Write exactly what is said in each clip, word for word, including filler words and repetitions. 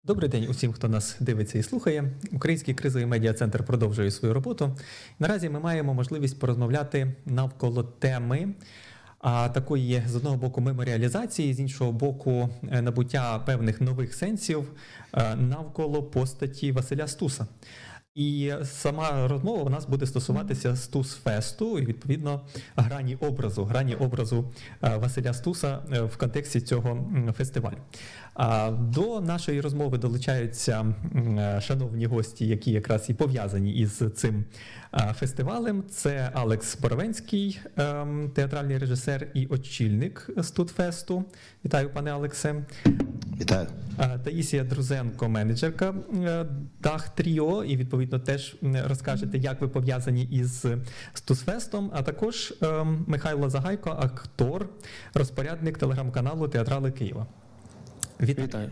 Добрий день усім, хто нас дивиться і слухає. Український кризовий медіа-центр продовжує свою роботу. Наразі ми маємо можливість порозмовляти навколо теми а, такої, з одного боку, меморіалізації, з іншого боку, набуття певних нових сенсів а, навколо постаті Василя Стуса. І сама розмова у нас буде стосуватися Стус-фесту і, відповідно, грані образу, грані образу Василя Стуса в контексті цього фестивалю. До нашої розмови долучаються шановні гості, які якраз і пов'язані із цим фестивалем. Це Алекс Боровенський, театральний режисер і очільник Стус-фесту. Вітаю, пане Алексе. Вітаю. Таїсія Друзенко, менеджерка Дах Тріо, і, відповідно, теж розкажете, як ви пов'язані із Стус-фестом, а також Михайло Загайко, актор, розпорядник телеграм-каналу «Театрали Києва». Вітаю. Вітаю.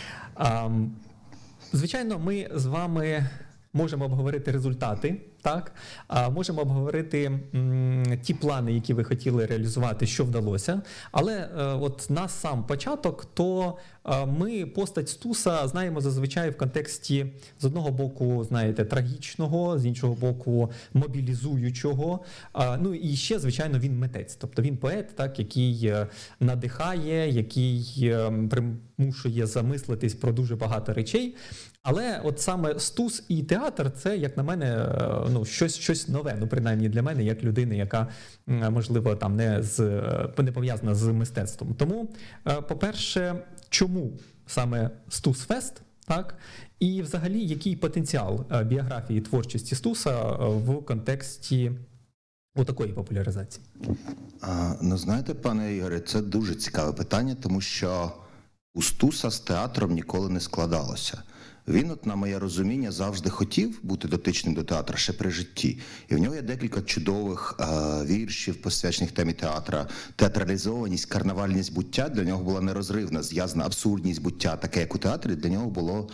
Звичайно, ми з вами можемо обговорити результати, так? А можемо обговорити м, ті плани, які ви хотіли реалізувати, що вдалося. Але е, от на сам початок, то е, ми постать Стуса знаємо зазвичай в контексті, з одного боку, знаєте, трагічного, з іншого боку, мобілізуючого. Е, ну і ще, звичайно, він митець. Тобто він поет, так, який надихає, який е, примушує замислитись про дуже багато речей. Але от саме Стус і театр – це, як на мене, ну, щось, щось нове, ну, принаймні для мене, як людини, яка, можливо, там не, з, не пов'язана з мистецтвом. Тому, по-перше, чому саме Стус-фест, так? І взагалі, який потенціал біографії творчості Стуса в контексті у такої популяризації? А, ну, знаєте, пане Ігоре, це дуже цікаве питання, тому що у Стуса з театром ніколи не складалося. Він, от, на моє розуміння, завжди хотів бути дотичним до театру ще при житті. І в нього є декілька чудових е, віршів, посвячених темі театра. Театралізованість, карнавальність буття для нього була нерозривна, зв'язана абсурдність буття, таке, як у театрі, для нього було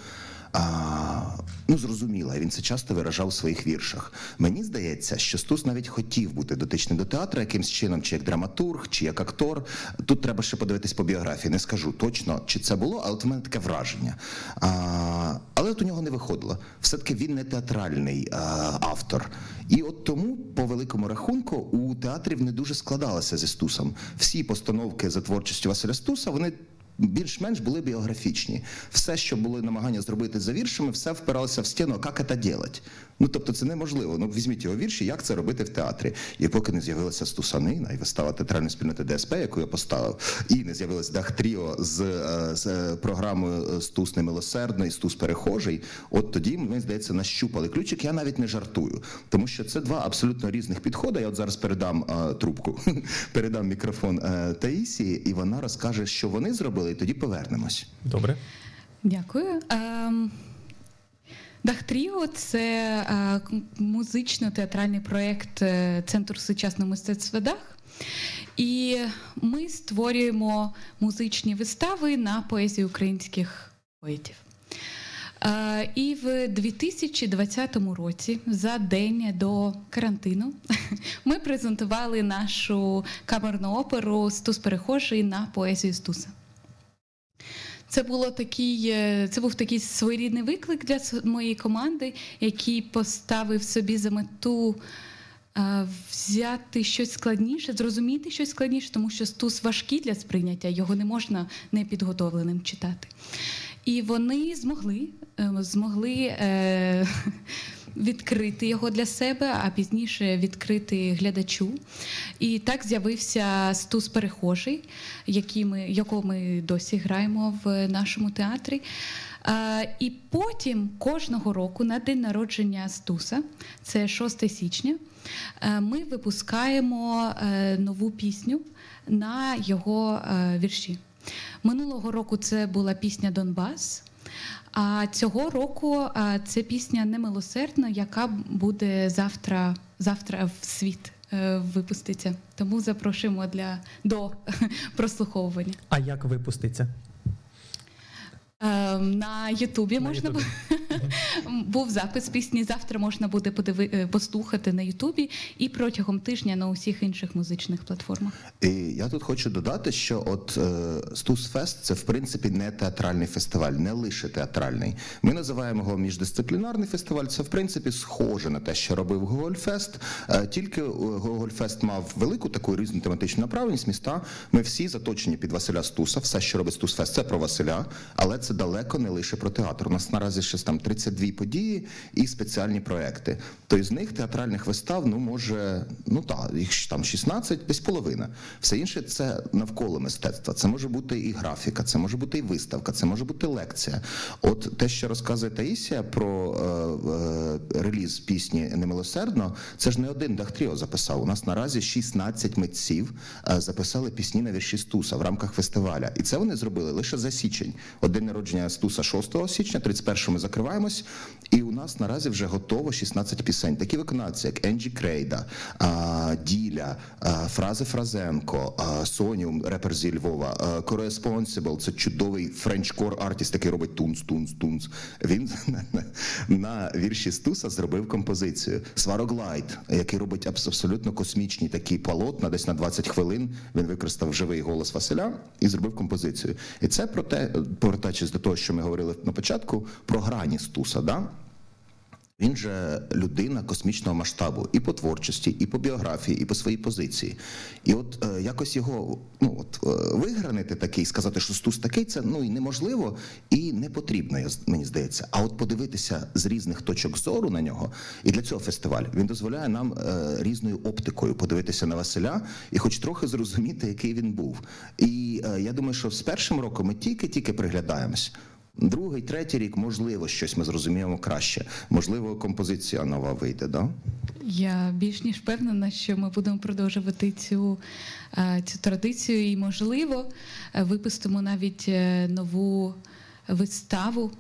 А, ну, зрозуміло, він це часто виражав у своїх віршах. Мені здається, що Стус навіть хотів бути дотичним до театру якимсь чином, чи як драматург, чи як актор. Тут треба ще подивитись по біографії. Не скажу точно, чи це було, але от в мене таке враження. А, але от у нього не виходило. Все-таки він не театральний а, автор. І от тому, по великому рахунку, у театрів не дуже складалося зі Стусом. Всі постановки за творчістю Василя Стуса, вони більш-менш були біографічні. Все, що були намагання зробити за віршами, все впиралося в стіну, як це робити. Ну, тобто це неможливо. Ну, візьміть його вірші, як це робити в театрі. І поки не з'явилася Стусанина і вистава театральної спільноти ДСП, яку я поставив, і не з'явилось Дах Тріо з, з програмою «Стус немилосердний», «Стус перехожий», от тоді, мені здається, нащупали ключик. Я навіть не жартую, тому що це два абсолютно різних підходи. Я от зараз передам а, трубку, передам мікрофон а, Таїсії, і вона розкаже, що вони зробили, і тоді повернемось. Добре. Дякую. Дах Тріо – це музично-театральний проєкт Центру сучасного мистецтва Дах. І ми створюємо музичні вистави на поезію українських поетів. І в дві тисячі двадцятому році, за день до карантину, ми презентували нашу камерну оперу «Стус перехожий» на поезію Стуса. Це, було такий, це був такий своєрідний виклик для моєї команди, який поставив собі за мету взяти щось складніше, зрозуміти щось складніше, тому що Стус важкий для сприйняття, його не можна непідготовленим читати. І вони змогли, змогли е, відкрити його для себе, а пізніше відкрити глядачу. І так з'явився Стус перехожий, який ми, якого ми досі граємо в нашому театрі. Е, і потім кожного року на день народження Стуса, це шостого січня, е, ми випускаємо е, нову пісню на його е, вірші. Минулого року це була пісня «Донбас», а цього року це пісня «Немилосердна», яка буде завтра, завтра в світ випуститься. Тому запрошуємо для, до прослуховування. А як випуститься? На Ютубі можна буде. Був запис пісні, завтра можна буде подиви... послухати на Ютубі і протягом тижня на усіх інших музичних платформах. І я тут хочу додати, що от е, Стусфест – це в принципі не театральний фестиваль, не лише театральний. Ми називаємо його міждисциплінарний фестиваль. Це в принципі схоже на те, що робив Гогольфест. Е, тільки Гогольфест мав велику таку різну тематичну направленість міста. Ми всі заточені під Василя Стуса. Все, що робить Стусфест, це про Василя, але це далеко не лише про театр. У нас наразі ще там тридцять дві події і спеціальні проекти. То з них театральних вистав, ну, може, ну так, їх там шістнадцять, десь половина. Все інше – це навколо мистецтва. Це може бути і графіка, це може бути і виставка, це може бути лекція. От те, що розказує Таїсія про е, е, реліз пісні «Немилосердно», це ж не один Дахтріо записав. У нас наразі шістнадцять митців е, записали пісні на вірші Стуса в рамках фестиваля. І це вони зробили лише за січень. От день народження Стуса шостого січня, тридцять першого ми закриваємось, і у нас наразі вже готово шістнадцять пісень. Такі виконавці, як Енджі Крейда, а, Діля, а, Фрази Фразенко, а, Соніум, репер зі Львова, Corresponsible, це чудовий френчкор артист, який робить тунц, тунц, тунц. Він на, на, на вірші Стуса зробив композицію. Свароглайд, який робить абсолютно космічні такі полотна, десь на двадцять хвилин він використав живий голос Василя і зробив композицію. І це про те, повертаючись до того, що ми говорили на початку, про грані Стуса, да? Він же людина космічного масштабу і по творчості, і по біографії, і по своїй позиції. І от е, якось його, ну от е, вигранити такий, сказати, що Стус такий, це ну і неможливо, і не потрібно, мені здається. А от подивитися з різних точок зору на нього, і для цього фестиваль, він дозволяє нам е, різною оптикою подивитися на Василя і хоч трохи зрозуміти, який він був. І е, я думаю, що з першим роком ми тільки-тільки приглядаємось. Другий, третій рік, можливо, щось ми зрозуміємо краще. Можливо, композиція нова вийде, да? Я більш ніж впевнена, що ми будемо продовжувати цю, цю традицію і, можливо, випустимо навіть нову виставу,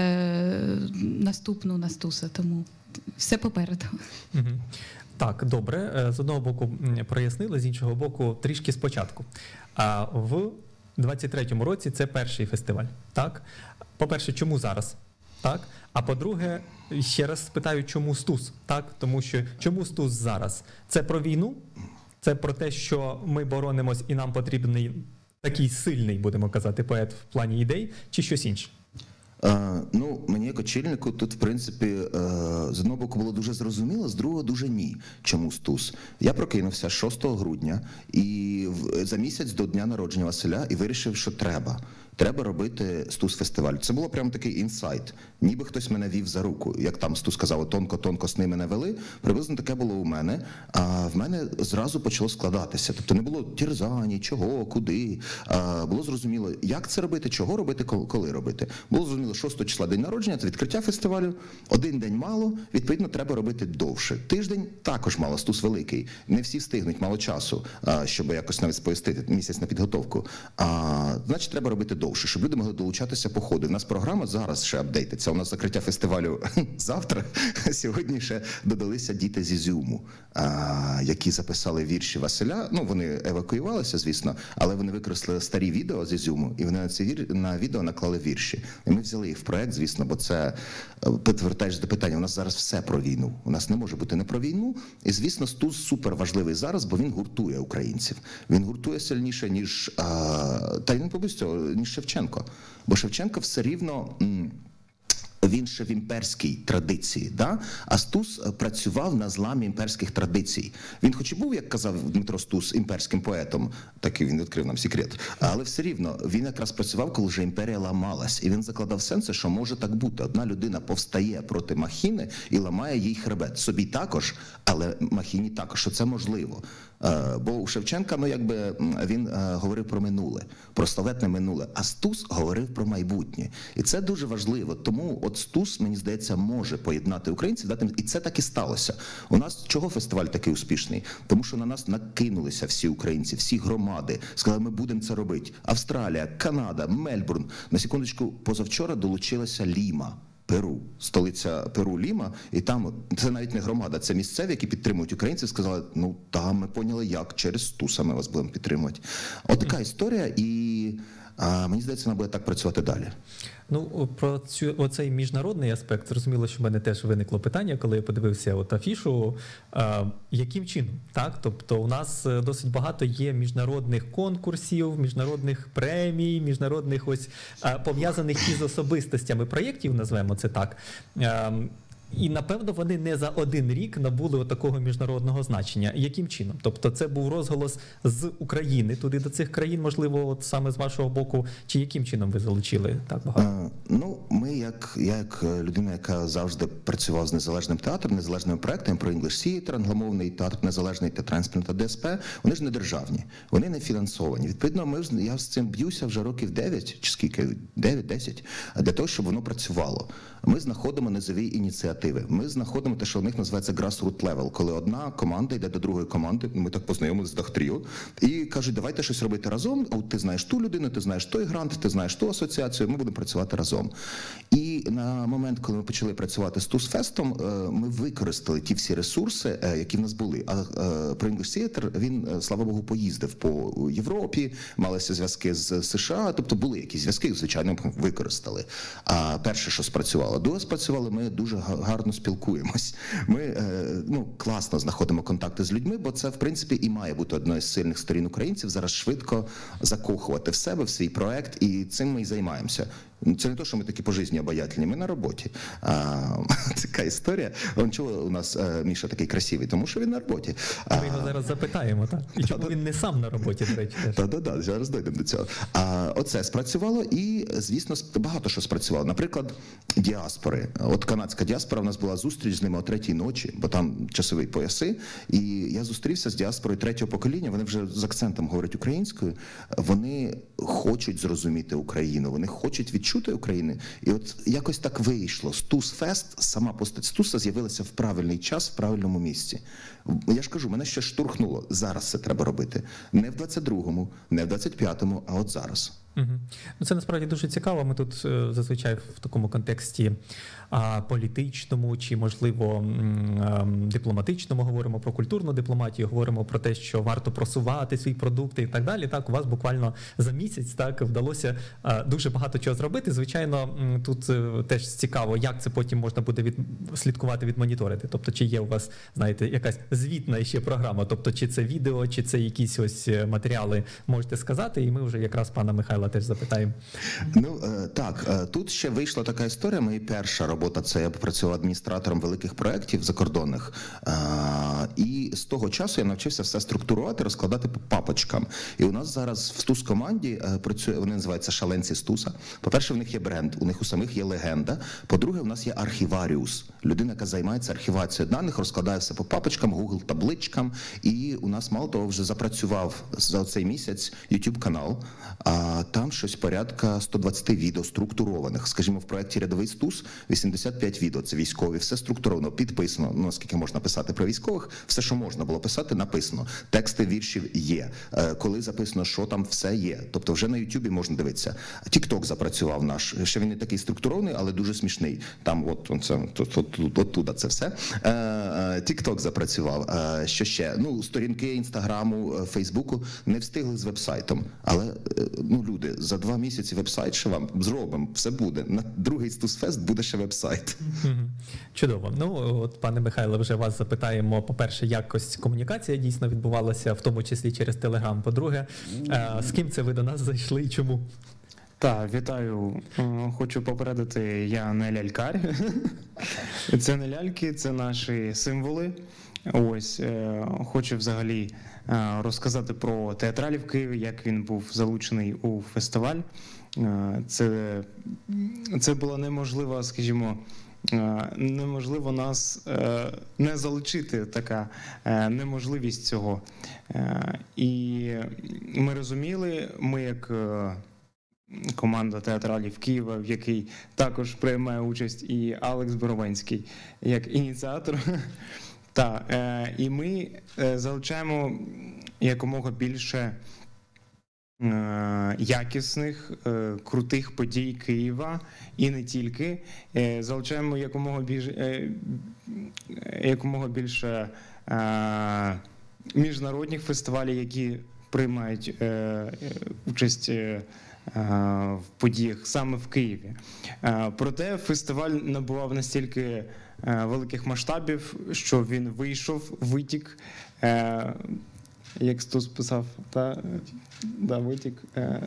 наступну на Стуса, тому все попереду. Угу. Так, добре. З одного боку прояснили, з іншого боку трішки спочатку. А в двадцять третьому році це перший фестиваль, так? По-перше, чому зараз? Так? А по-друге, ще раз спитаю, чому Стус? Так? Тому що чому Стус зараз? Це про війну? Це про те, що ми боронимось і нам потрібний такий сильний, будемо казати, поет в плані ідей, чи щось інше? Uh, ну, мені як очільнику тут, в принципі, uh, з одного боку було дуже зрозуміло, з другого дуже ні. Чому Стус? Я прокинувся шостого грудня і в, за місяць до дня народження Василя і вирішив, що треба. Треба робити Стус-фестиваль. Це було прямо такий інсайт. Ніби хтось мене вів за руку. Як там Стус казав, тонко-тонко сни мене вели. Приблизно таке було у мене. А в мене зразу почало складатися. Тобто не було тірзані, чого, куди. А було зрозуміло, як це робити, чого робити, коли робити. Було зрозуміло, шостого числа день народження, це відкриття фестивалю. Один день мало, відповідно, треба робити довше. Тиждень також мало, Стус великий. Не всі встигнуть, мало часу, щоб якось навіть сповістити, місяць на підготовку. А, значить, треба робити довше, щоб люди могли долучатися по ходу. У нас програма зараз ще апдейтиться. У нас закриття фестивалю завтра. Сьогодні ще додалися діти з Ізюму, а, які записали вірші Василя. Ну, вони евакуювалися, звісно, але вони використали старі відео з Ізюму, і вони на ці вір... на відео наклали вірші. І ми взяли їх в проект, звісно, бо це, повертаєш до питання, у нас зараз все про війну. У нас не може бути не про війну. І, звісно, Стус супер важливий зараз, бо він гуртує українців. Він гуртує сильніше, ніж, а, та він побився, ніж Шевченко. Бо Шевченко все рівно, він ще в імперській традиції, да? А Стус працював на зламі імперських традицій. Він хоч і був, як казав Дмитро Стус, імперським поетом, такий він відкрив нам секрет, але все рівно він якраз працював, коли вже імперія ламалась. І він закладав сенси, що може так бути. Одна людина повстає проти Махіни і ламає їй хребет. Собі також, але Махіні також, що це можливо. Бо у Шевченка, ну якби він говорив про минуле, про славетне минуле, а Стус говорив про майбутнє. І це дуже важливо. Тому от Стус, мені здається, може поєднати українців, дати, і це так і сталося. У нас чого фестиваль такий успішний? Тому що на нас накинулися всі українці, всі громади, сказали, ми будемо це робити. Австралія, Канада, Мельбурн. На секундочку, позавчора долучилася Ліма. Перу, столиця Перу, Ліма, і там, це навіть не громада, це місцеві, які підтримують українців, сказали, ну там ми поняли як, через Стуса ми вас будемо підтримувати. От така історія, і А мені здається, вона буде так працювати далі. Ну, про цю, оцей міжнародний аспект, зрозуміло, що в мене теж виникло питання, коли я подивився от афішу, а, яким чином, так? Тобто у нас досить багато є міжнародних конкурсів, міжнародних премій, міжнародних ось а, пов'язаних із особистостями проєктів, назвемо це так. А, І, напевно, вони не за один рік набули такого міжнародного значення. Яким чином? Тобто це був розголос з України туди до цих країн, можливо, от саме з вашого боку, чи яким чином ви залучили так багато? А, ну, ми, як, я як людина, яка завжди працював з незалежним театром, незалежними проектами про English Theatre, англомовний театр, незалежний театральний та ДСП, вони ж не державні, вони не фінансовані. Відповідно, ми, я з цим б'юся вже років дев'ять, чи скільки, дев'ять-десять, для того, щоб воно працювало. Ми знаходимо низові ініціативи. Ми знаходимо те, що в них називається grassroots level, коли одна команда йде до другої команди, ми так познайомилися з Дахтріо, і кажуть, давайте щось робити разом, от ти знаєш ту людину, ти знаєш той грант, ти знаєш ту асоціацію, ми будемо працювати разом. І на момент, коли ми почали працювати з Тусфестом, ми використали ті всі ресурси, які в нас були. А про English Theatre він, слава Богу, поїздив по Європі, малися зв'язки з США, тобто були якісь зв'язки, звичайно, використали. А перше, що спрацювало, друге спрацювало, ми дуже гарно спілкуємось. Ми ну, класно знаходимо контакти з людьми, бо це, в принципі, і має бути одною з сильних сторін українців, зараз швидко закохувати в себе, в свій проект, і цим ми і займаємося. Це не те, що ми такі по житті обаятельні, ми на роботі. А, така історія. Он чого у нас а, Міша такий красивий? Тому що він на роботі. Ми його зараз запитаємо, так? І чому він не сам на роботі, до речі? Так-так, зараз дійдемо до цього. А, оце спрацювало і, звісно, багато що спрацювало. Наприклад, діаспори. От канадська діаспора, у нас була зустріч з ними о третій ночі, бо там часові пояси. І я зустрівся з діаспорою третього покоління, вони вже з акцентом говорять українською. Вони хочуть зрозуміти Україну, вони хочуть відчути чути України. І от якось так вийшло. Тусфест, сама постать Стуса з'явилася в правильний час, в правильному місці. Я ж кажу, мене ще штурхнуло. Зараз це треба робити. Не в двадцять другому, не в двадцять п'ятому, а от зараз. Угу. Ну, це насправді дуже цікаво. Ми тут зазвичай в такому контексті а, політичному чи, можливо, а, дипломатичному говоримо про культурну дипломатію, говоримо про те, що варто просувати свої продукти і так далі. Так, у вас буквально за місяць так вдалося а, дуже багато чого зробити. Звичайно, тут теж цікаво, як це потім можна буде від, слідкувати, відмоніторити. Тобто, чи є у вас, знаєте, якась звітна ще програма, тобто, чи це відео, чи це якісь ось матеріали, можете сказати, і ми вже якраз пана Михайла теж запитаємо. Ну, так, тут ще вийшла така історія. Моя перша робота – це я працював адміністратором великих проєктів закордонних. І з того часу я навчився все структурувати, розкладати по папочкам. І у нас зараз в Стус-команді працює, вони називаються шаленці Стуса. По-перше, в них є бренд, у них у самих є легенда. По-друге, у нас є архіваріус. Людина, яка займається архівацією даних, розкладає все по папочкам, Google-табличкам. І у нас, мало того, вже запрацював за цей місяць YouTube-канал. А там щось порядка сто двадцять відео структурованих. Скажімо, в проєкті «Рядовий Стус» вісімдесят п'ять відео, це військові, все структуровано, підписано. Ну, наскільки можна писати про військових, все, що можна було писати, написано. Тексти віршів є. Коли записано, що там, все є. Тобто вже на Ютубі можна дивитися. Тік-ток запрацював наш. Ще він не такий структурований, але дуже смішний. Там от, це, от, от, оттуда це все. Тік-ток запрацював. Що ще? Ну, сторінки Інстаграму, Фейсбуку не встигли з вебсайтом. Але, ну, люди, за два місяці вебсайт ще вам зробимо, все буде. На другий Стусфест буде ще вебсайт. Чудово. Ну, от, пане Михайло, вже вас запитаємо, по-перше, якось комунікація дійсно відбувалася, в тому числі через Телеграм. По-друге, з ким це ви до нас зайшли і чому? Так, вітаю. Хочу попередити, я не лялькар. Це не ляльки, це наші символи. Ось, хочу взагалі розказати про театралі в Києві, як він був залучений у фестиваль. Це, це була неможлива, скажімо, неможливо нас не залучити, така неможливість цього. І ми розуміли, ми як команда театралів Києва, в якій також приймає участь і Алекс Боровенський, як ініціатор. Так, е, і ми е, залучаємо якомога більше е, якісних, е, крутих подій Києва, і не тільки. Е, залучаємо якомога більше, е, якомога більше е, міжнародних фестивалів, які приймають е, участь е, в подіях саме в Києві. Проте фестиваль набував настільки великих масштабів, що він вийшов, витік, як Стус писав, та, да, витік.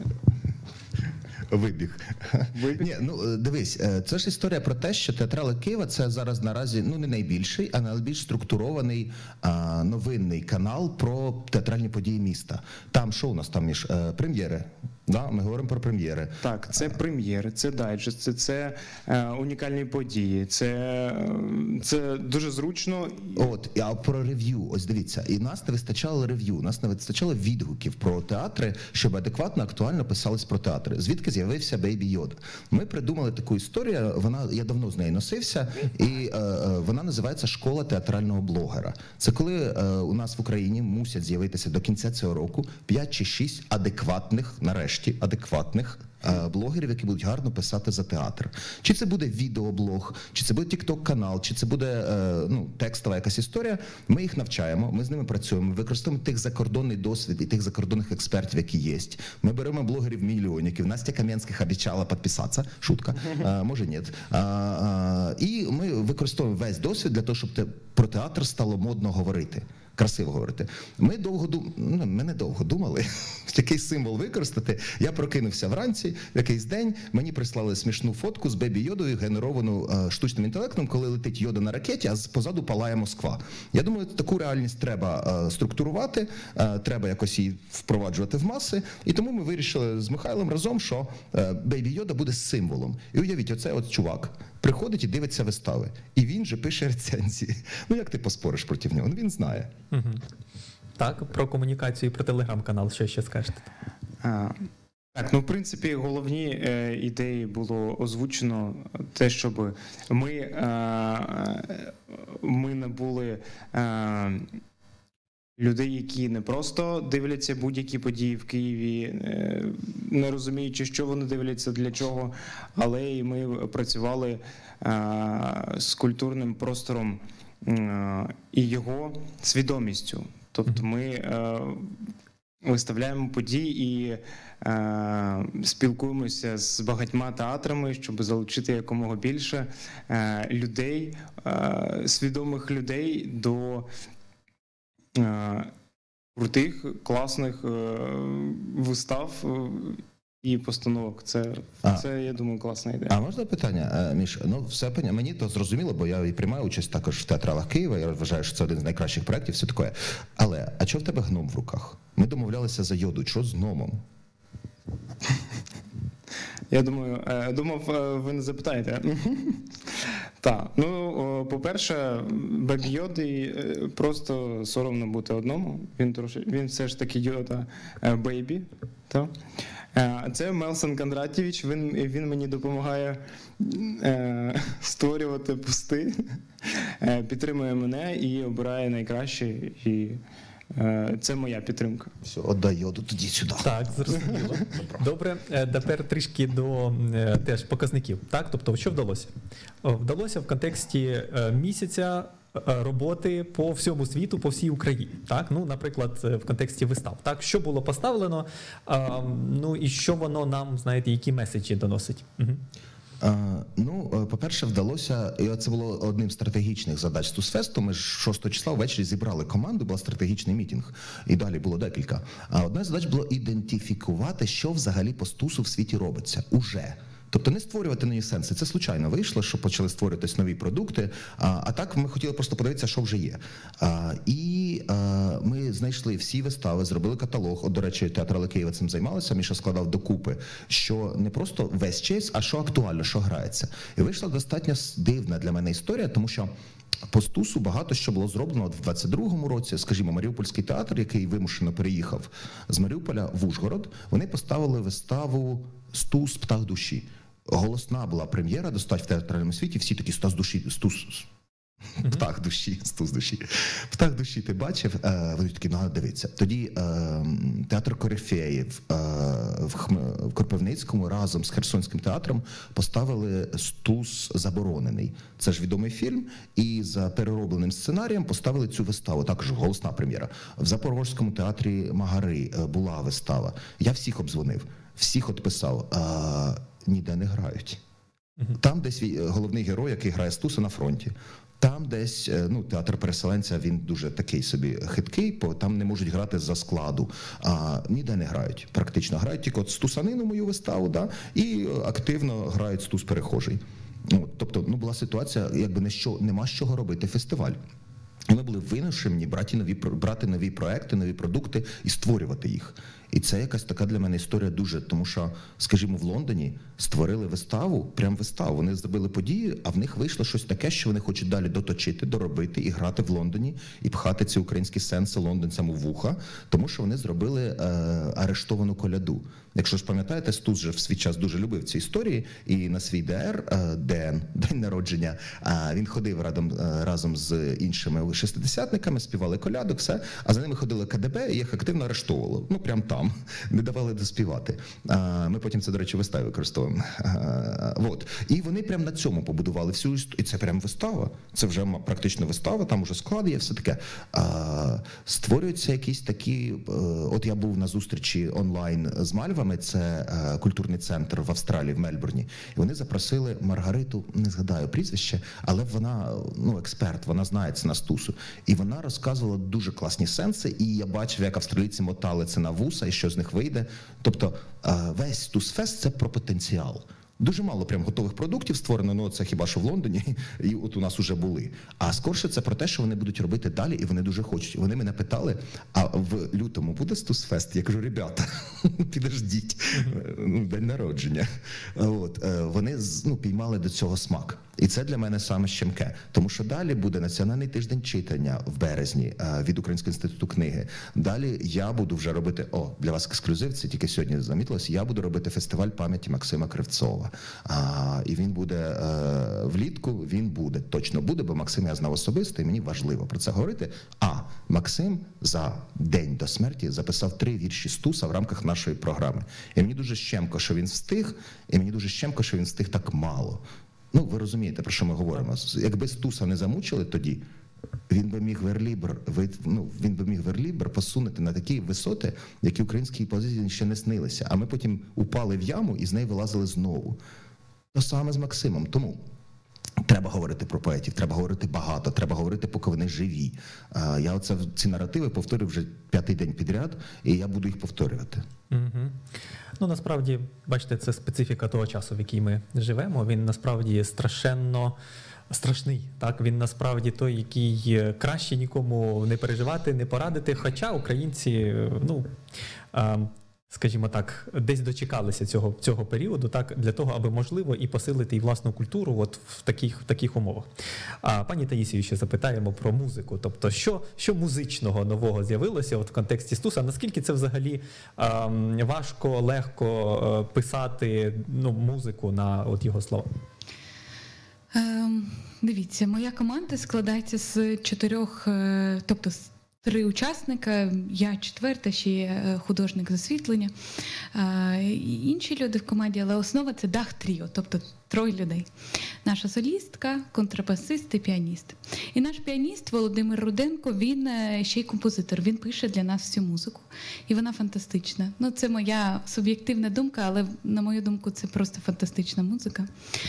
Вибіг. Вибіг? Ні, ну дивись, це ж історія про те, що театрали Києва це зараз наразі ну не найбільший, а найбільш структурований а, новинний канал про театральні події міста. Там що у нас там між е, прем'єри? Да, ми говоримо про прем'єри. Так, це прем'єри, це дайджест, це, це е, унікальні події, це, це дуже зручно. От, а про рев'ю, ось дивіться, і нас не вистачало рев'ю, нас не вистачало відгуків про театри, щоб адекватно, актуально писались про театри. Звідки з'явився Бейбі Йода? Ми придумали таку історію, вона, я давно з нею носився, і е, е, вона називається «Школа театрального блогера». Це коли е, у нас в Україні мусять з'явитися до кінця цього року п'ять чи шість адекватних, нарешті, адекватних е, блогерів, які будуть гарно писати за театр. Чи це буде відеоблог, чи це буде тікток-канал, чи це буде е, ну, текстова якась історія. Ми їх навчаємо, ми з ними працюємо, ми використовуємо тих закордонний досвід і тих закордонних експертів, які є. Ми беремо блогерів-мільйонників. Настя Кам'янських обіцяла підписатися. Шутка. А, може, ні. А, а, і ми використовуємо весь досвід для того, щоб те, про театр стало модно говорити. Красиво говорити. Ми довго дум... ну, ми не довго думали, який символ використати. Я прокинувся вранці, в якийсь день, мені прислали смішну фотку з Бейбі Йодою, генеровану е, штучним інтелектом, коли летить Йода на ракеті, а позаду палає Москва. Я думаю, таку реальність треба е, структурувати, е, треба якось її впроваджувати в маси, і тому ми вирішили з Михайлом разом, що е, Бейбі Йода буде символом. І уявіть, оцей от чувак приходить і дивиться вистави. І він же пише рецензії. Ну як ти поспориш проти нього? Ну він знає. Угу. Так, про комунікацію і про телеграм-канал, що ще скажете? А, так, ну, в принципі, головні е, ідеї було озвучено те, щоб ми, е, ми набули е, людей, які не просто дивляться будь-які події в Києві, е, не розуміючи, що вони дивляться, для чого, але і ми працювали е, з культурним простором і його свідомістю. Тобто ми е, виставляємо події і е, спілкуємося з багатьма театрами, щоб залучити якомога більше е, людей, е, свідомих людей до е, крутих, класних е, вистав і постановок. Це, це, я думаю, класна ідея. А можна питання, Міш? Ну, все понятно. Мені то зрозуміло, бо я і приймаю участь також в театралах Києва, я вважаю, що це один з найкращих проєктів, все таке. Але, а чого в тебе гном в руках? Ми домовлялися за Йоду, що з гномом? Я думаю, думав, ви не запитаєте. Так, ну, по-перше, Бейбі Йоді просто соромно бути одному. Він, трошки, він все ж таки Йода Бейбі, так? Це Мелсон Кондратєвич, він, він мені допомагає е, створювати пости, е, підтримує мене і обирає найкраще, і е, це моя підтримка. Все, отдай Йоду тоді сюди. Так, зрозуміло. Добре, тепер трішки до е, теж показників. Так, тобто, що вдалося? Вдалося в контексті е, місяця роботи по всьому світу, по всій Україні. Так? Ну, наприклад, в контексті вистав. Так? Що було поставлено, а, ну і що воно нам, знаєте, які меседжі доносить? Угу. А, ну, по-перше, вдалося, і це було одним з стратегічних задач Стусфесту. Ми ж шостого числа ввечері зібрали команду, був стратегічний мітинг, і далі було декілька. А одна з задач було ідентифікувати, що взагалі по Стусу в світі робиться. Уже. Тобто не створювати нові сенси. Це случайно вийшло, що почали створюватись нові продукти, а, а так ми хотіли просто подивитися, що вже є. А, і а, ми знайшли всі вистави, зробили каталог. От, до речі, театрали Києва цим займалися, Міша складав докупи, що не просто весь час, а що актуально, що грається. І вийшла достатньо дивна для мене історія, тому що по Стусу багато що було зроблено от в двадцять другому році. Скажімо, Маріупольський театр, який вимушено переїхав з Маріуполя в Ужгород, вони поставили виставу «Стус. Птах душі». Голосна була прем'єра, достать в театральному світі, всі такі «Стус душі», «Стус». Птах душі, Стус душі. Птах душі ти бачив? Е, вони такі, ну, дивіться. Тоді е, театр Корифеїв е, в, Хм... в Кропивницькому разом з Херсонським театром поставили «Стус заборонений». Це ж відомий фільм. І за переробленим сценарієм поставили цю виставу. Також голосна прем'єра. В Запорозькому театрі Магари була вистава. Я всіх обдзвонив. всіх отписав, а, ніде не грають. Там десь головний герой, який грає Стуса на фронті. Там десь, ну, театр переселенця, він дуже такий собі хиткий, бо там не можуть грати за складу. А, ніде не грають, практично. Грають тільки от Стусанину, мою виставу, да, і активно грають Стус перехожий. Ну, тобто, ну, була ситуація, якби не що, нема з чого робити фестиваль. І ми були вимушені брати нові, брати нові проекти, нові продукти і створювати їх. І це якась така для мене історія дуже, тому що, скажімо, в Лондоні створили виставу, прям виставу. Вони зробили події, а в них вийшло щось таке, що вони хочуть далі доточити, доробити і грати в Лондоні, і пхати ці українські сенси лондонцям у вуха, тому що вони зробили е, арештовану коляду. Якщо ж пам'ятаєте, Стус же в свій час дуже любив ці історії, і на свій ДР, е, ДН, день народження, е, він ходив разом, е, разом з іншими шестидесятниками, співали колядок, все, а за ними ходили КДБ і їх активно арештовувало. Ну, прям там. Не давали доспівати. Ми потім це, до речі, в виставі використовуємо. Вот. І вони прямо на цьому побудували всю історію. І це прям вистава. Це вже практично вистава, там уже склад є, все таке. Створюються якісь такі... От я був на зустрічі онлайн з Мальвами, це культурний центр в Австралії, в Мельбурні. І вони запросили Маргариту, не згадаю прізвище, але вона, ну, експерт, вона знається на Стусу. І вона розказувала дуже класні сенси, і я бачив, як австралійці мотали це на вуса, і що з них вийде. Тобто весь Стусфест – це про потенціал. Дуже мало прям готових продуктів створено, ну це хіба що в Лондоні, і от у нас уже були. А скорше це про те, що вони будуть робити далі, і вони дуже хочуть. Вони мене питали, а в лютому буде Стусфест? Я кажу, ребята, підождіть, ну, день народження. От, вони, ну, піймали до цього смак. І це для мене саме щемке. Тому що далі буде Національний тиждень читання в березні від Українського інституту книги. Далі я буду вже робити, о, для вас ексклюзив, це тільки сьогодні замітилось, я буду робити фестиваль пам'яті Максима Кривцова. А, і він буде е, влітку, він буде, точно буде, бо Максим я знав особисто, і мені важливо про це говорити. А Максим за день до смерті записав три вірші Стуса в рамках нашої програми. І мені дуже щемко, що він встиг, і мені дуже щемко, що він встиг так мало. Ну, ви розумієте, про що ми говоримо. Якби Стуса не замучили тоді, він би міг верлібр, ну, він би міг верлібр посунути на такі висоти, які українській позиції ще не снилися. А ми потім упали в яму і з неї вилазили знову. То саме з Максимом. Тому треба говорити про поетів, треба говорити багато, треба говорити, поки вони живі. Я оце, ці наративи повторюю вже п'ятий день підряд, і я буду їх повторювати. Угу. Ну, насправді, бачите, це специфіка того часу, в який ми живемо. Він, насправді, страшенно страшний. Так? Він, насправді, той, який краще нікому не переживати, не порадити. Хоча українці, ну, скажімо так, десь дочекалися цього, цього періоду, так, для того, аби, можливо, і посилити і власну культуру от в таких, в таких умовах. А пані Таїсію ще запитаємо про музику. Тобто, що, що музичного нового з'явилося от в контексті Стуса? Наскільки це взагалі а, важко, легко а, писати, ну, музику на от його слова? Ем, дивіться, моя команда складається з чотирьох, тобто з три учасника, я четверта, ще є художник з освітлення, і інші люди в команді, але основа – це Дах Тріо, тобто троє людей. Наша солістка, контрабасист і піаніст. І наш піаніст Володимир Руденко, він ще й композитор, він пише для нас всю музику. І вона фантастична. Ну, це моя суб'єктивна думка, але, на мою думку, це просто фантастична музика.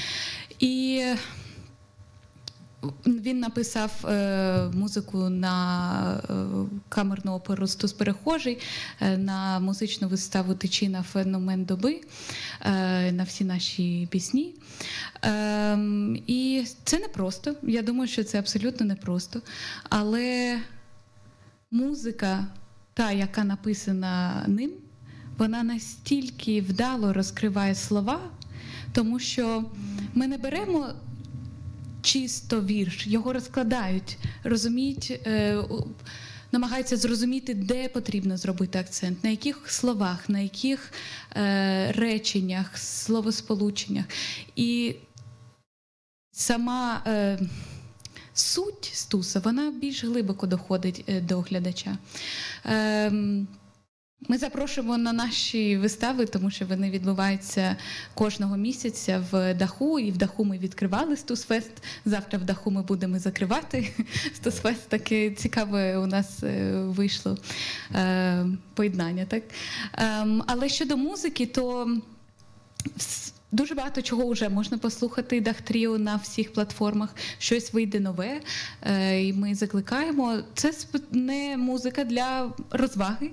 І він написав е, музику на е, камерну оперу «Стус перехожий», е, на музичну виставу «Тичина. Феномен доби», е, на всі наші пісні. Е, і це непросто. Я думаю, що це абсолютно непросто. Але музика, та, яка написана ним, вона настільки вдало розкриває слова, тому що ми не беремо чисто вірш, його розкладають, розуміють, е, намагаються зрозуміти, де потрібно зробити акцент, на яких словах, на яких е, реченнях, словосполученнях. І сама е, суть Стуса, вона більш глибоко доходить е, до глядача. Е, Ми запрошуємо на наші вистави, тому що вони відбуваються кожного місяця в Даху, і в Даху ми відкривали Стусфест. Завтра в Даху ми будемо закривати Стусфест. Таке цікаве у нас вийшло е, поєднання. Так? Е, але щодо музики, то дуже багато чого вже можна послухати Дах Тріо на всіх платформах. Щось вийде нове, е, і ми закликаємо. Це не музика для розваги.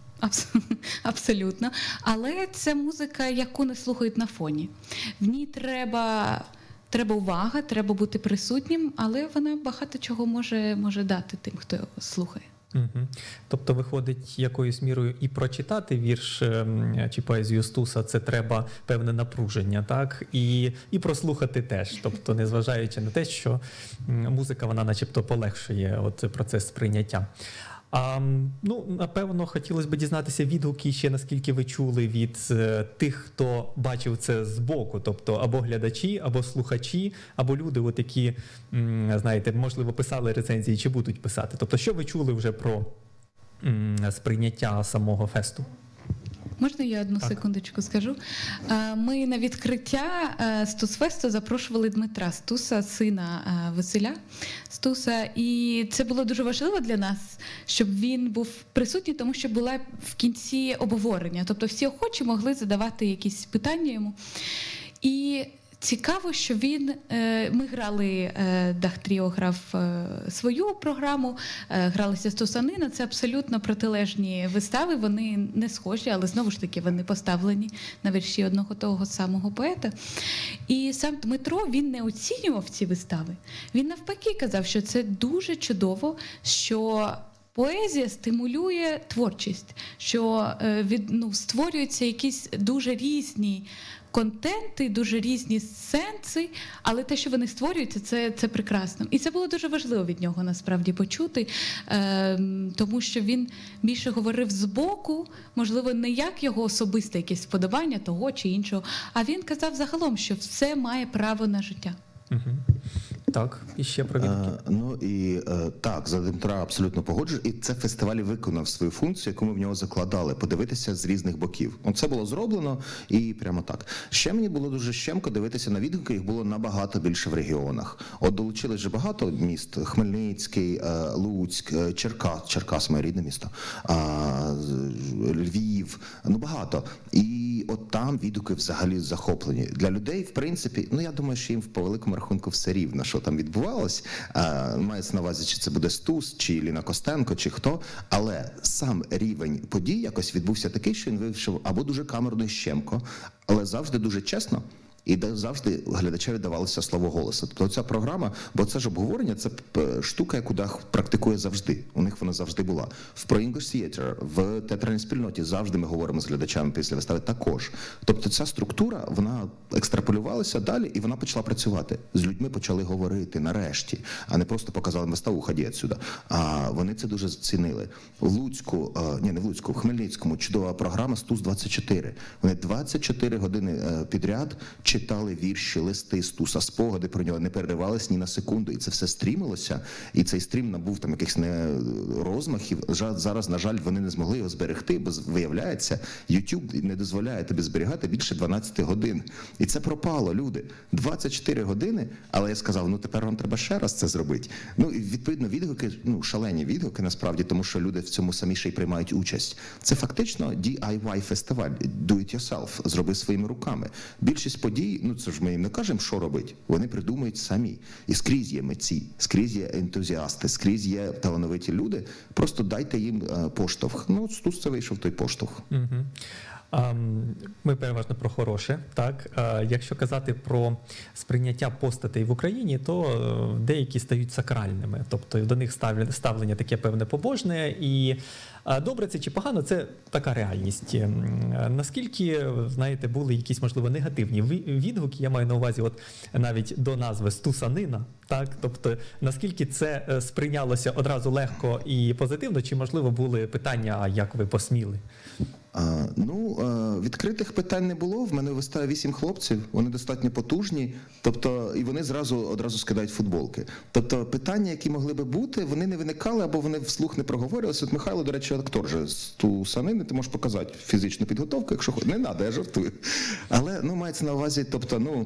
Абсолютно. Але це музика, яку не слухають на фоні. В ній треба, треба увага, треба бути присутнім, але вона багато чого може, може дати тим, хто його слухає. Угу. Тобто, виходить, якоюсь мірою і прочитати вірш чи поезію Стуса, це треба певне напруження, так? І, і прослухати теж. Тобто, незважаючи на те, що музика, вона начебто полегшує от процес сприйняття. А, ну, напевно, хотілося б дізнатися відгуки ще, наскільки ви чули від е, тих, хто бачив це збоку, тобто або глядачі, або слухачі, або люди, от які, м, знаєте, можливо, писали рецензії чи будуть писати. Тобто, що ви чули вже про м, сприйняття самого фесту? Можна я одну так. секундочку скажу? Ми на відкриття Стусфесту запрошували Дмитра Стуса, сина Василя Стуса, і це було дуже важливо для нас, щоб він був присутній, тому що була в кінці обговорення. Тобто всі охочі могли задавати якісь питання йому. І цікаво, що він, ми грали, Дах Тріо грав свою програму, гралися Стусанина, це абсолютно протилежні вистави, вони не схожі, але знову ж таки вони поставлені на вірші одного того самого поета. І сам Дмитро, він не оцінював ці вистави, він навпаки казав, що це дуже чудово, що поезія стимулює творчість, що від, ну, створюються якісь дуже різні контенти, дуже різні сенси, але те, що вони створюються, це, це прекрасно. І це було дуже важливо від нього, насправді, почути, е, тому що він більше говорив збоку, можливо, не як його особисте якесь вподобання того чи іншого, а він казав загалом, що все має право на життя. Угу. Так, і ще про відгуки. Е, ну і е, так, за Дмитра абсолютно погоджуюсь. І це фестиваль виконав свою функцію, яку ми в нього закладали, подивитися з різних боків. От це було зроблено і прямо так. Ще мені було дуже щемко дивитися на відгуки, їх було набагато більше в регіонах. От долучились вже багато міст: Хмельницький, е, Луцьк, е, Черкас, Черкас, моє рідне місто, е, Львів, ну багато. І от там відгуки взагалі захоплені. Для людей, в принципі, ну я думаю, що їм по великому рахунку все рівно, що там відбувалось. А, мається на увазі, чи це буде Стус, чи Ліна Костенко, чи хто. Але сам рівень подій якось відбувся такий, що він вийшов або дуже камерно і щемко, але завжди дуже чесно. І завжди глядачеві давалося слово голосу. Тобто ця програма, бо це ж обговорення, це штука, яку Дах практикує завжди. У них вона завжди була. В Pro English Theatre, в театральній спільноті завжди ми говоримо з глядачами після вистави також. Тобто ця структура, вона екстраполювалася далі, і вона почала працювати. З людьми почали говорити нарешті, а не просто показали виставу, ході відсюди. А вони це дуже цінили. В Луцьку, ні, не в Луцьку, в Хмельницькому чудова програма Стус двадцять чотири. Вони двадцять чотири години підряд читали вірші, листи Стуса, спогади про нього, не переривались ні на секунду, і це все стрімилося, і цей стрім набув там якихось не розмахів. Зараз, на жаль, вони не змогли його зберегти, бо виявляється, YouTube не дозволяє тобі зберігати більше дванадцять годин. І це пропало, люди. двадцять чотири години, але я сказав, ну тепер вам треба ще раз це зробити. Ну і відповідно відгуки, ну шалені відгуки насправді, тому що люди в цьому самі ще й приймають участь. Це фактично ді ай вай фестиваль, do it yourself, зроби своїми руками. Більшість подій, ну це ж ми їм не кажемо, що робити. Вони придумують самі. І скрізь є митці, скрізь є ентузіасти, скрізь є талановиті люди. Просто дайте їм поштовх. Ну, от Стус це вийшов той поштовх. Угу. Ми переважно про хороше. Так? Якщо казати про сприйняття постатей в Україні, то деякі стають сакральними. Тобто до них ставлення таке певне побожне. І добре це чи погано, це така реальність. Наскільки, знаєте, були якісь, можливо, негативні відгуки, я маю на увазі от навіть до назви Стусанина, так? Тобто наскільки це сприйнялося одразу легко і позитивно, чи, можливо, були питання, а як ви посміли? А, ну, а, відкритих питань не було. В мене в виставі вісім хлопців, вони достатньо потужні, тобто, і вони зразу одразу скидають футболки. Тобто питання, які могли би бути, вони не виникали або вони вслух не проговорювалися. От Михайло, до речі, актор же з ту санини, ти можеш показати фізичну підготовку, якщо хочеш. Не треба, я жартую. Але, ну, мається на увазі, тобто, ну,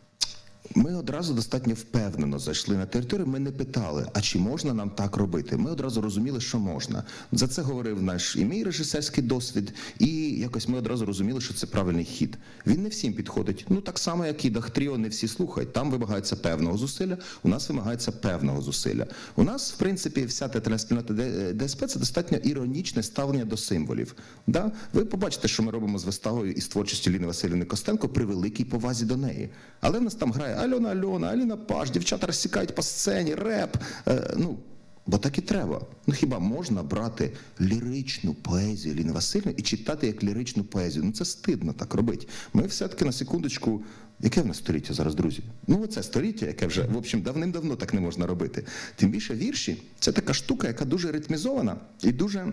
ми одразу достатньо впевнено зайшли на територію, ми не питали, а чи можна нам так робити. Ми одразу розуміли, що можна. За це говорив наш і мій режисерський досвід, і якось ми одразу розуміли, що це правильний хід. Він не всім підходить. Ну, так само, як і Дахтріо, не всі слухають. Там вимагається певного зусилля, у нас вимагається певного зусилля. У нас, в принципі, вся театральна спільнота ДСП – це достатньо іронічне ставлення до символів. Да? Ви побачите, що ми робимо з виставою і з творчістю Ліни Василівни Костенко при великій повазі до неї. Але в нас там грає Альона Альона, Аліна Паш, дівчата розсікають по сцені, реп. Е, ну, бо так і треба. Ну хіба можна брати ліричну поезію Ліни Василівни і читати як ліричну поезію? Ну це стидно так робити. Ми все-таки на секундочку, яке в нас століття зараз, друзі? Ну оце століття, яке вже, в общем, давним-давно так не можна робити. Тим більше вірші – це така штука, яка дуже ритмізована і дуже...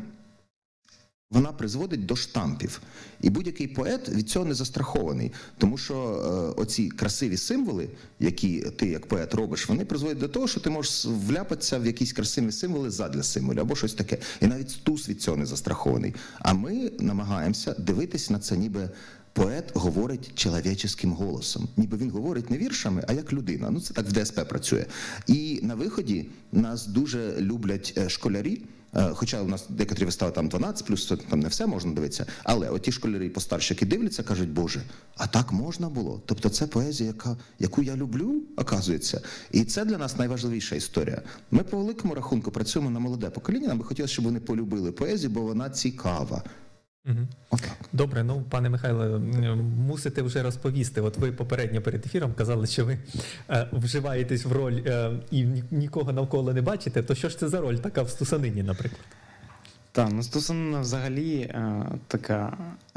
Вона призводить до штампів. І будь-який поет від цього не застрахований. Тому що е, оці красиві символи, які ти як поет робиш, вони призводять до того, що ти можеш вляпатися в якісь красиві символи задля символів або щось таке. І навіть Стус від цього не застрахований. А ми намагаємося дивитися на це, ніби поет говорить чоловіческим голосом. Ніби він говорить не віршами, а як людина. Ну це так в ДСП працює. І на виході нас дуже люблять школярі, хоча у нас декотрі вистави там дванадцять плюс, там не все можна дивитися, але оті школярі постарші, які дивляться, кажуть, Боже, а так можна було? Тобто це поезія, яка, яку я люблю, оказується. І це для нас найважливіша історія. Ми по великому рахунку працюємо на молоде покоління, нам би хотілося, щоб вони полюбили поезію, бо вона цікава. Угу. Добре, ну, пане Михайло, мусите вже розповісти. От ви попередньо перед ефіром казали, що ви е, вживаєтесь в роль е, і нікого навколо не бачите. То що ж це за роль така в Стусанині, наприклад? Так, ну Стусанина взагалі е, така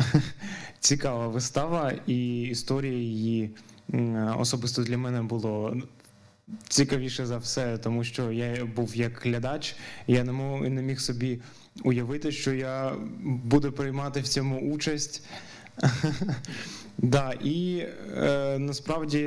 цікава вистава, і історія її е, особисто для мене було цікавіше за все, тому що я був як глядач, я не мог, не міг собі уявити, що я буду приймати в цьому участь. Да, і е, насправді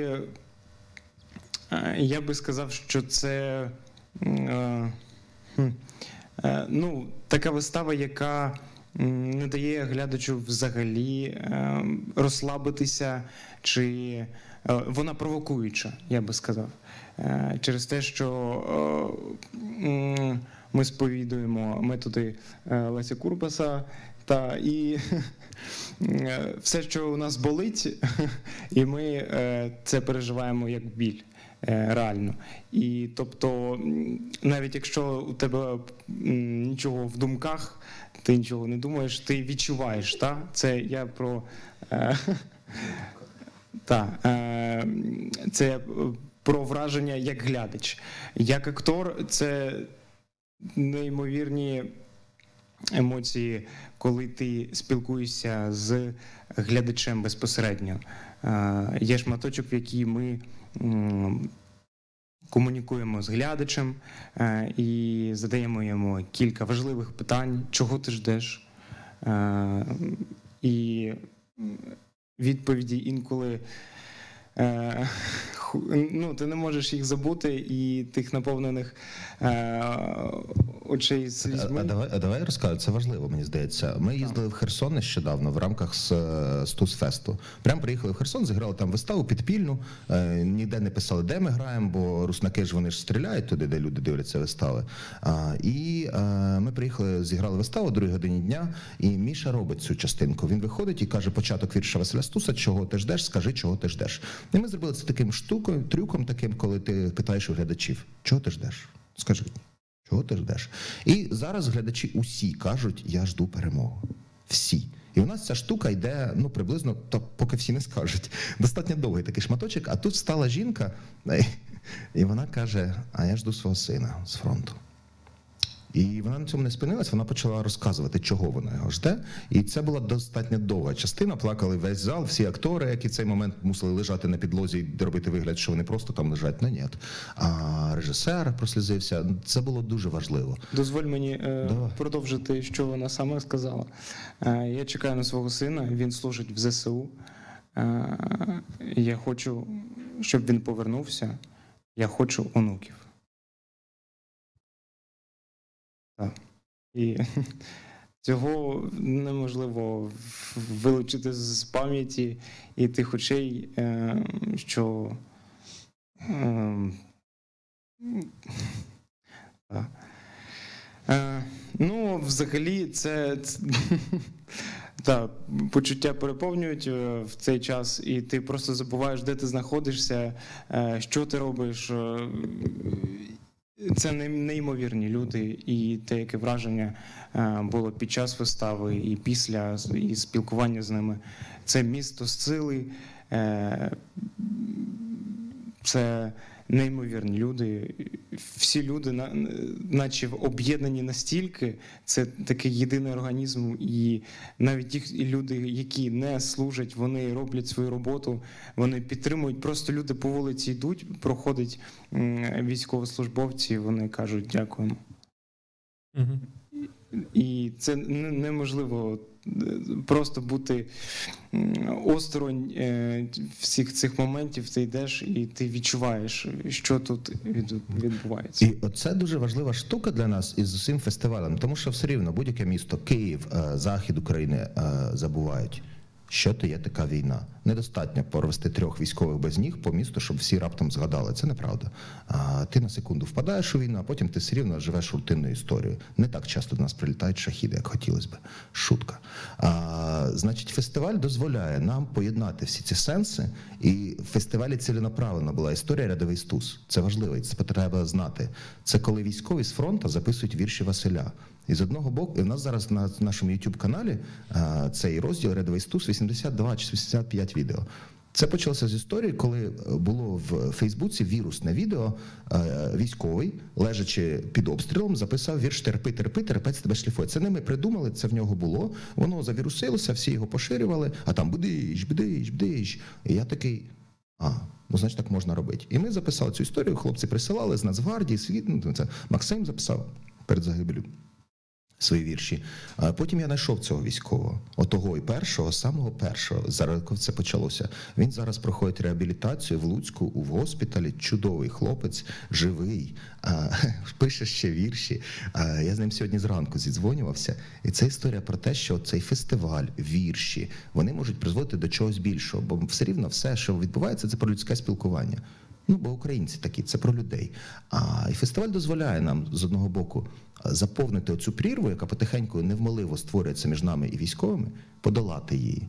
е, я би сказав, що це е, е, ну, така вистава, яка не дає глядачу взагалі е, розслабитися, чи е, вона провокуюча, я би сказав. Е, через те, що е, е, ми сповідуємо методи Леся Курбаса, та і все, що у нас болить, і ми це переживаємо як біль реально. І тобто, навіть якщо у тебе нічого в думках, ти нічого не думаєш, ти відчуваєш, та? Це я про та, це про враження як глядач. Як актор, це неймовірні емоції, коли ти спілкуєшся з глядачем безпосередньо. Є шматочок, в який ми комунікуємо з глядачем і задаємо йому кілька важливих питань, чого ти ждеш. І відповіді інколи ну, ти не можеш їх забути, і тих наповнених е, очей слізьми. А, а, давай, а давай я розкажу, це важливо, мені здається. Ми їздили в Херсон нещодавно в рамках Стусфесту. Прямо приїхали в Херсон, зіграли там виставу підпільну, е, ніде не писали, де ми граємо, бо руснаки ж вони ж стріляють туди, де люди дивляться вистави. А, і е, ми приїхали, зіграли виставу о другій годині дня, і Міша робить цю частинку. Він виходить і каже початок вірша Василя Стуса, чого ти ждеш, скажи, чого ти ждеш. І ми зробили це таким штукою, трюком таким, коли ти питаєш у глядачів, чого ти ждеш? Скажи, чого ти ждеш? І зараз глядачі усі кажуть, я жду перемогу. Всі. І у нас ця штука йде, ну, приблизно, то поки всі не скажуть. Достатньо довгий такий шматочок, а тут стала жінка, і вона каже, а я жду свого сина з фронту. І вона на цьому не спинилась, вона почала розказувати, чого вона його жде. І це була достатньо довга частина. Плакали весь зал, всі актори, які в цей момент мусили лежати на підлозі і робити вигляд, що вони просто там лежать. Ну, ні. А режисер прослізився. Це було дуже важливо. Дозволь мені е, продовжити, що вона саме сказала. Е, я чекаю на свого сина, він служить в зе се у. Е, я хочу, щоб він повернувся. Я хочу онуків. Так. І цього неможливо вилучити з пам'яті і тих очей, що так. Ну, взагалі, це, це так, почуття переповнюють в цей час, і ти просто забуваєш, де ти знаходишся, що ти робиш. Це неймовірні люди, і те, яке враження було під час вистави, і після, і спілкування з ними. Це місто сили, це неймовірні люди. Всі люди, наче об'єднані настільки, це такий єдиний організм, і навіть ті люди, які не служать, вони роблять свою роботу, вони підтримують, просто люди по вулиці йдуть, проходять військовослужбовці, вони кажуть дякуємо. Угу. І це неможливо просто бути осторонь всіх цих моментів, ти йдеш і ти відчуваєш, що тут відбувається. І оце дуже важлива штука для нас із усім фестивалем, тому що все рівно будь-яке місто, Київ, Захід України забувають, що то є така війна. Недостатньо провести трьох військових без ніг по місту, щоб всі раптом згадали. Це неправда. А ти на секунду впадаєш у війну, а потім ти все рівно живеш рутинною історією. Не так часто до нас прилітають шахіди, як хотілося б. Шутка. А, значить, фестиваль дозволяє нам поєднати всі ці сенси, і в фестивалі ціленаправлена була історія «Рядовий Стус». Це важливо, це треба знати. Це коли військові з фронту записують вірші Василя. І з одного боку, у нас зараз на нашому ютуб-каналі цей розділ «Рядовий Стус» вісімдесят два чи вісімдесят п'ять відео. Це почалося з історії, коли було в Фейсбуці вірусне відео, військовий, лежачи під обстрілом, записав вірш «Терпи, терпи, терпець тебе шліфує». Це не ми придумали, це в нього було, воно завірусилося, всі його поширювали, а там «бдиш, бдиш, бдиш». І я такий, а, ну значить так можна робити. І ми записали цю історію, хлопці присилали з Нацгвардії, світ, ну, це Максим записав перед загибелю свої вірші. А потім я знайшов цього військового, отого і першого, самого першого, зараз коли це почалося. Він зараз проходить реабілітацію в Луцьку, в госпіталі, чудовий хлопець, живий, а, пише ще вірші. А, я з ним сьогодні зранку зідзвонювався. І це історія про те, що цей фестиваль, вірші, вони можуть призводити до чогось більшого, бо все рівно все, що відбувається, це про людське спілкування. Ну, бо українці такі, це про людей. А і фестиваль дозволяє нам, з одного боку, заповнити оцю прірву, яка потихеньку невмиливо створюється між нами і військовими, подолати її.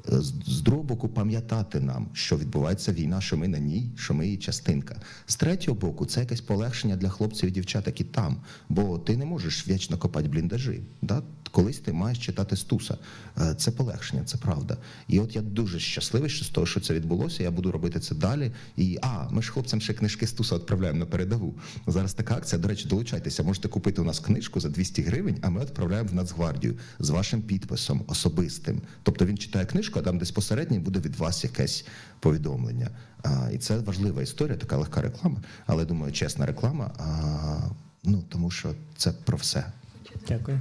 З другого боку, пам'ятати нам, що відбувається війна, що ми на ній, що ми її частинка. З третього боку, це якесь полегшення для хлопців і дівчат, які там. Бо ти не можеш вічно копати бліндажі. Да? Колись ти маєш читати Стуса. Це полегшення, це правда. І от я дуже щасливий з того, що це відбулося, я буду робити це далі. І, а, ми ж хлопцям ще книжки Стуса відправляємо на передову. Зараз така акція, до речі, долучайтеся. Можете купити у нас книжку за двісті гривень, а ми відправляємо в Нацгвардію з вашим підписом, особистим. Тобто він читає книжку, а там десь посередньо буде від вас якесь повідомлення. А, і це важлива історія, така легка реклама, але, думаю, чесна реклама, а, ну, тому що це про все. Дякую.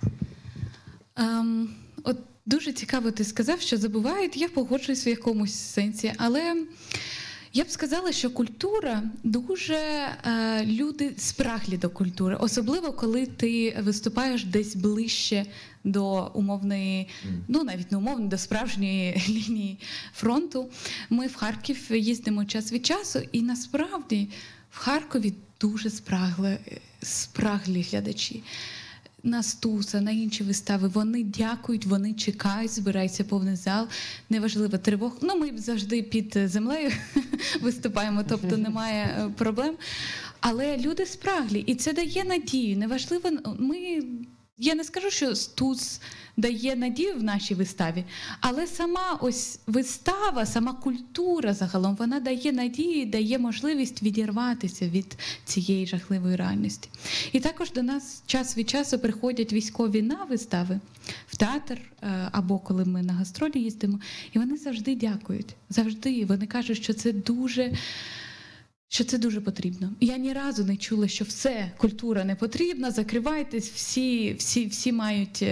Um, от дуже цікаво ти сказав, що забувають, я погоджуюсь в якомусь сенсі, але я б сказала, що культура дуже, е, люди спраглі до культури, особливо коли ти виступаєш десь ближче до умовної, ну навіть не умовної, до справжньої лінії фронту. Ми в Харків їздимо час від часу, і насправді в Харкові дуже спрагли, спраглі глядачі. На Стуса, на інші вистави. Вони дякують, вони чекають, збирається повний зал. Неважливо, тривог. Ну, ми завжди під землею виступаємо, тобто немає проблем. Але люди спраглі, і це дає надію. Неважливо, ми... Я не скажу, що Стус дає надію в нашій виставі, але сама ось вистава, сама культура загалом, вона дає надію, дає можливість відірватися від цієї жахливої реальності. І також до нас час від часу приходять військові на вистави, в театр, або коли ми на гастролі їздимо, і вони завжди дякують, завжди. Вони кажуть, що це дуже... що це дуже потрібно. Я ні разу не чула, що все, культура не потрібна, закривайтесь, всі, всі, всі мають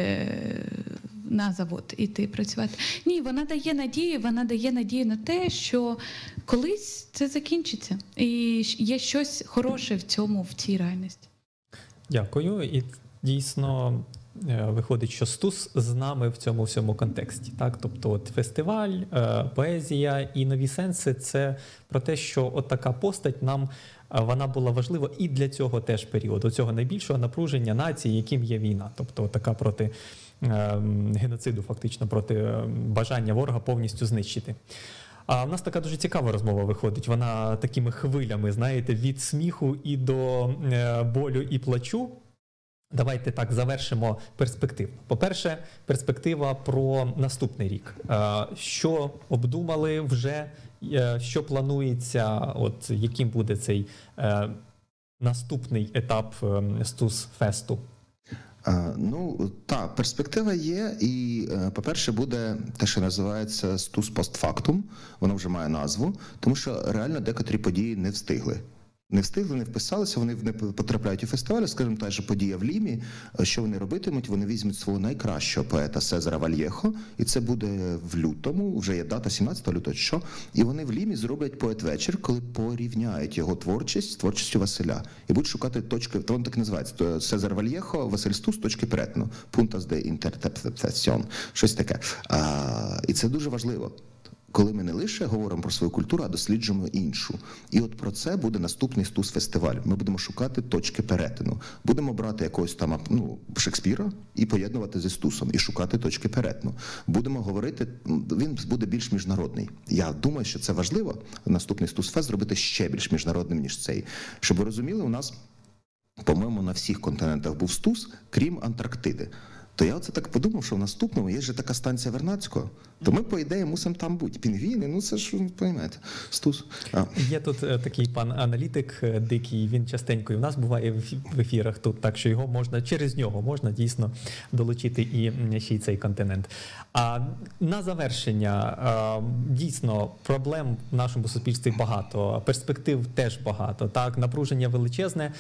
на завод іти працювати. Ні, вона дає надію, вона дає надію на те, що колись це закінчиться. І є щось хороше в цьому, в цій реальності. Дякую. І дійсно виходить, що Стус з нами в цьому всьому контексті. Так? Тобто от фестиваль, поезія і нові сенси – це про те, що от така постать нам, вона була важлива і для цього теж періоду, цього найбільшого напруження нації, яким є війна. Тобто от така проти геноциду, фактично, проти бажання ворога повністю знищити. А в нас така дуже цікава розмова виходить. Вона такими хвилями, знаєте, від сміху і до болю і плачу. Давайте так завершимо перспективу. По-перше, перспектива про наступний рік. Що обдумали вже, що планується, от яким буде цей наступний етап Стус-фесту? Ну, так, перспектива є, і, по-перше, буде те, що називається Стус постфактум, воно вже має назву, тому що реально декотрі події не встигли. Не встигли, не вписалися, вони не потрапляють у фестиваль, скажімо, та ж подія в Лімі. Що вони робитимуть? Вони візьмуть свого найкращого поета Сезара Вальєхо, і це буде в лютому, вже є дата сімнадцятого лютого, що? І вони в Лімі зроблять поет-вечір, коли порівняють його творчість з творчістю Василя. І будуть шукати точки, то воно так і називається, Сезар Вальєхо, Василь Стус, точки перетину, puntas de interpretación, щось таке. А, і це дуже важливо. Коли ми не лише говоримо про свою культуру, а досліджуємо іншу. І от про це буде наступний Стус-фестиваль. Ми будемо шукати точки перетину. Будемо брати якогось там, ну, Шекспіра і поєднувати зі Стусом, і шукати точки перетину. Будемо говорити, він буде більш міжнародний. Я думаю, що це важливо, наступний Стус-фест зробити ще більш міжнародним, ніж цей. Щоб ви розуміли, у нас, по-моєму, на всіх континентах був Стус, крім Антарктиди. То я оце так подумав, що в наступному є ж така станція Вернадського, то ми, по ідеї, мусимо там бути. Пінгвіни, ну це ж, ви розумієте, Стус. А. Є тут такий пан аналітик дикий, він частенько і в нас буває в ефірах тут, так що його можна, через нього можна дійсно долучити і ще й цей континент. А на завершення, дійсно, проблем в нашому суспільстві багато, перспектив теж багато, так, напруження величезне.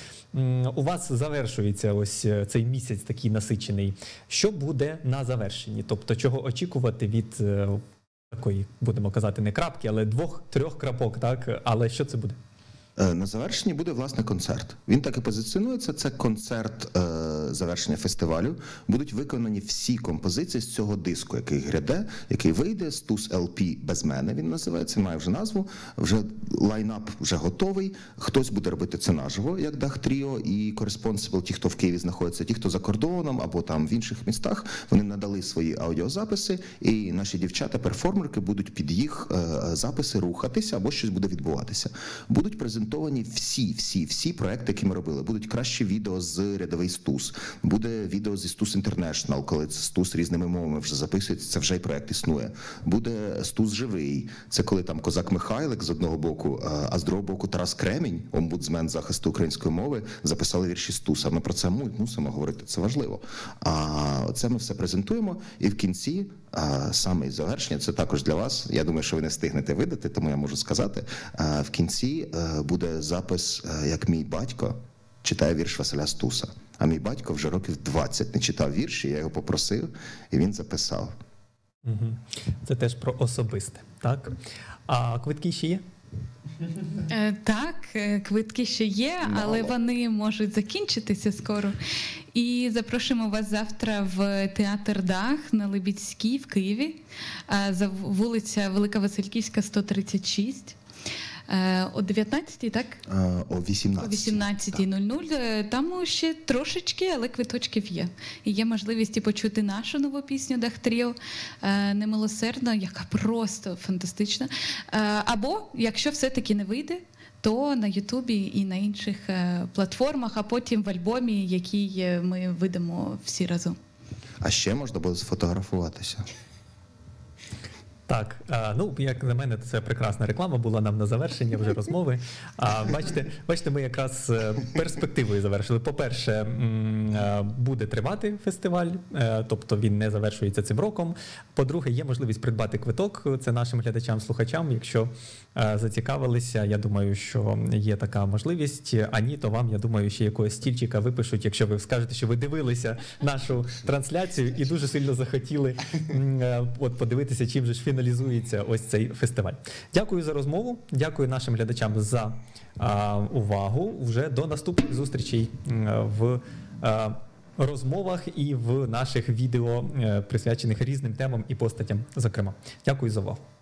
У вас завершується ось цей місяць такий насичений. Що буде на завершенні? Тобто, чого очікувати від е, такої, будемо казати, не крапки, але двох-трьох крапок, так? Але що це буде? На завершенні буде, власне, концерт. Він так і позиціонується. Це концерт е, завершення фестивалю. Будуть виконані всі композиції з цього диску, який гряде, який вийде, Стус ел пі без мене, він називається, має вже назву. Вже лайнап вже готовий. Хтось буде робити це наживо, як Дах Тріо і Corresponsible, ті, хто в Києві знаходиться, ті, хто за кордоном або там в інших містах, вони надали свої аудіозаписи, і наші дівчата-перформерки будуть під їх е, записи рухатися або щось буде відбуватися. Будуть презентувати всі, всі, всі проекти, які ми робили. Будуть кращі відео з рядовий Стус, буде відео зі Стус Інтернешнл, коли це Стус різними мовами вже записується, це вже і проект існує. Буде Стус живий, це коли там Козак Михайлик з одного боку, а з другого боку Тарас Кремінь, омбудсмен захисту української мови, записали вірші Стуса. Ми про це мусимо говорити, це важливо. А це ми все презентуємо, і в кінці А саме завершення, це також для вас, я думаю, що ви не встигнете видати, тому я можу сказати, в кінці буде запис, як мій батько читає вірш Василя Стуса. А мій батько вже років двадцять не читав вірші, я його попросив, і він записав. Це теж про особисте, так? А квитки ще є? Так, квитки ще є, але вони можуть закінчитися скоро. І запрошуємо вас завтра в театр Дах на Лебідській в Києві, за вулиця Велика Васильківська, сто тридцять шість. О дев'ятнадцятій, так? О вісімнадцятій. О вісімнадцятій нуль нуль. Там ще трошечки, але квиточків є. І є можливість і почути нашу нову пісню «Дах Тріо» «Немилосердна», яка просто фантастична. Або, якщо все-таки не вийде, то на Ютубі і на інших платформах, а потім в альбомі, який ми видамо всі разом. А ще можна буде сфотографуватися. Так, ну, як на мене, це прекрасна реклама була нам на завершення вже розмови. А бачите, бачите, ми якраз перспективою завершили. По-перше, буде тривати фестиваль, тобто він не завершується цим роком. По-друге, є можливість придбати квиток, це нашим глядачам, слухачам. Якщо зацікавилися, я думаю, що є така можливість. А ні, то вам, я думаю, ще якогось стільчика випишуть, якщо ви скажете, що ви дивилися нашу трансляцію і дуже сильно захотіли от подивитися, чим же ж фіналізується ось цей фестиваль. Дякую за розмову, дякую нашим глядачам за а, увагу. Вже до наступних зустрічей в а, розмовах і в наших відео, присвячених різним темам і постатям, зокрема. Дякую за увагу.